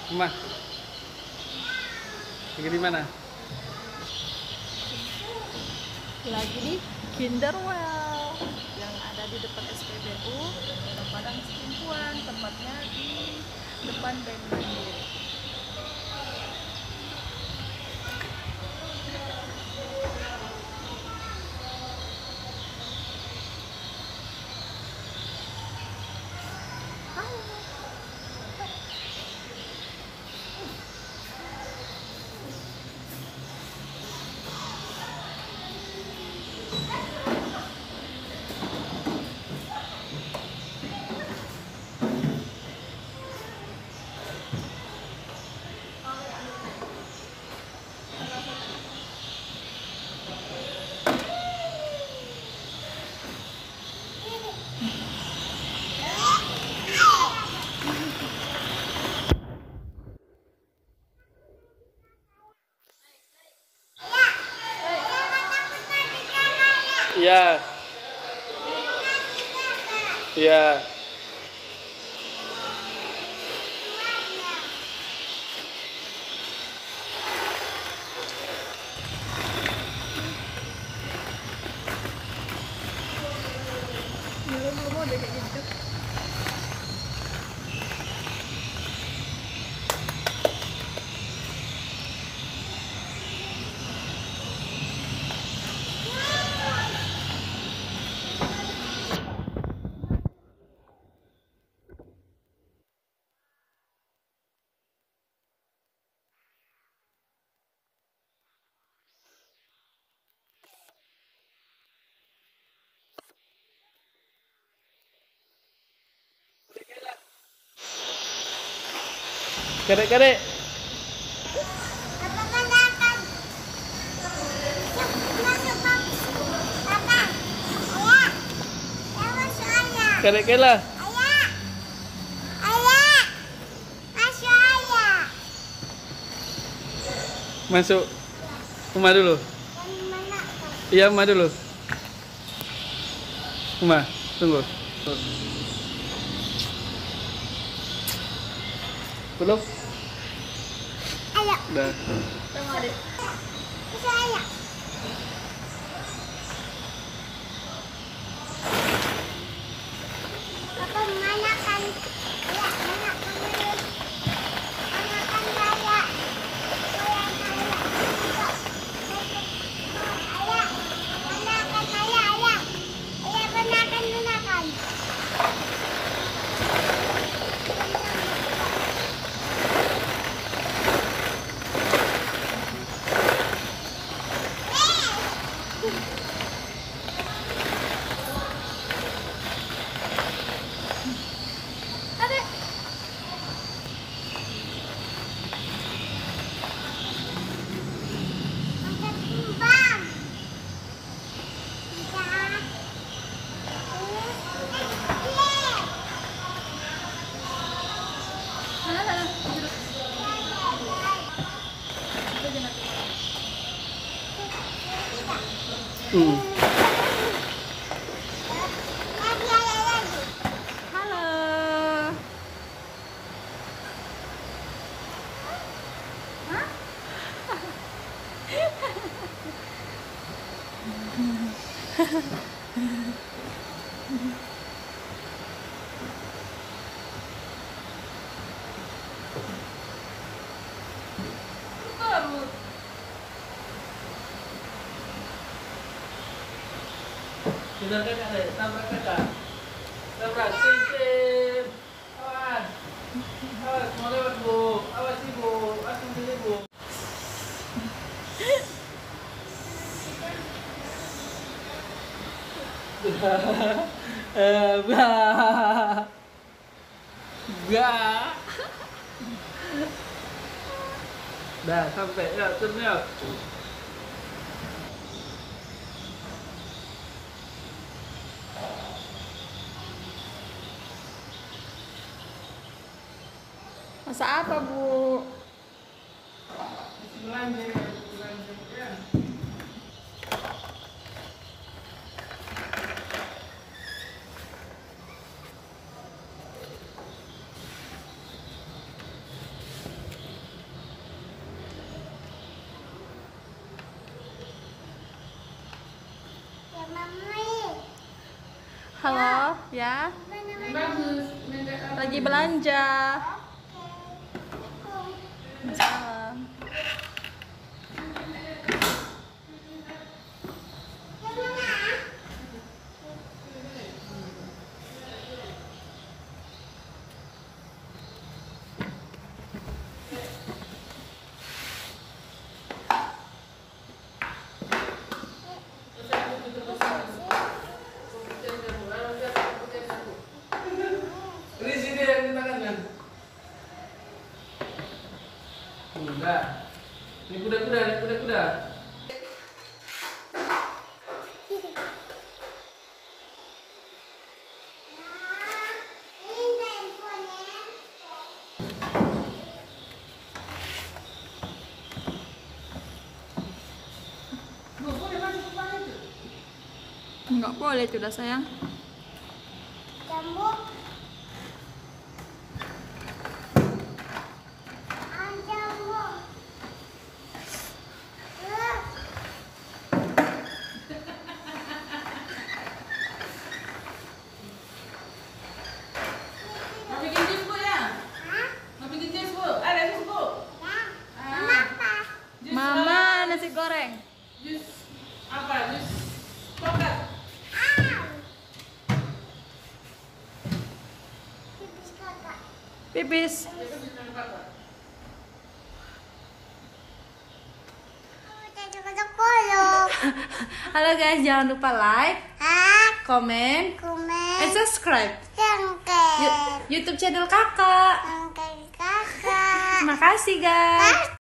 Rumah. Lagi di mana? Lagi di Kinderwell yang ada di depan SPBU Padang Setimpuan, tempatnya di depan Bank Mandiri. Iya. Iya. Belum ada kayak gitu. Kadek-kadek. Kadek-kadek lah. Masuk rumah dulu. Iya, rumah dulu. Rumah, tunggu. Belum? Ayo. Udah. Sama adik. Saya. Papa mana kan? Ya, mana kan? Mana kan saya? Ayah, mana kan saya? Ayah, ayah mana kan? Adik. Angkat kembang. Bisa. Sana sana. Halo. Hah? Baru. Sudah kakak deh, tabrak kakak. Tabrak, sim. Awas. Awas, mau lewat bu. Awas ibu, langsung dulu bu. Bah. Bah. Dah sampai ya, turun ya. Masak apa, Bu? Belanja ya. Halo, ya. Yang bagus. Lagi belanja. Salam. Ini sini yang di tangan kan? Kuda. Ini kuda-kuda, ini kuda-kuda. Enggak boleh itu dah sayang. Jambu. Jambu. Mau bikin jus bu ya? Mau bikin jus bu? Ada jus bu? Kenapa? Jus Mama nasi goreng. Jus apa? Jus coklat. Pipis kakak. Pipis. Halo guys, jangan lupa like, comment, Komen. and subscribe Cengkeh. YouTube channel kakak. Cengkeh kakak. Terima kasih guys.